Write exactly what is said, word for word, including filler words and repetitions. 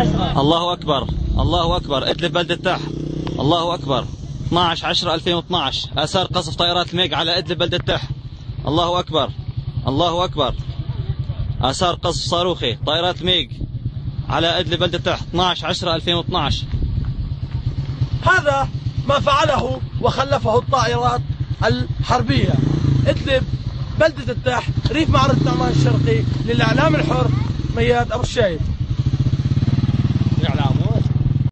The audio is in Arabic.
عشرة. الله أكبر الله أكبر. إدلب بلدة تح. الله أكبر. اثنعش عشرة ألفين واثنعش آثار قصف طائرات الميج على إدلب بلدة تح. الله أكبر الله أكبر. آثار قصف صاروخي طائرات ميج على إدلب بلدة تح اثنعش عشرة ألفين واثنعش. هذا ما فعله وخلفه الطائرات الحربية. إدلب بلدة التح، ريف معرض نعمان الشرقي، للإعلام الحر، مياد أبو الشايب.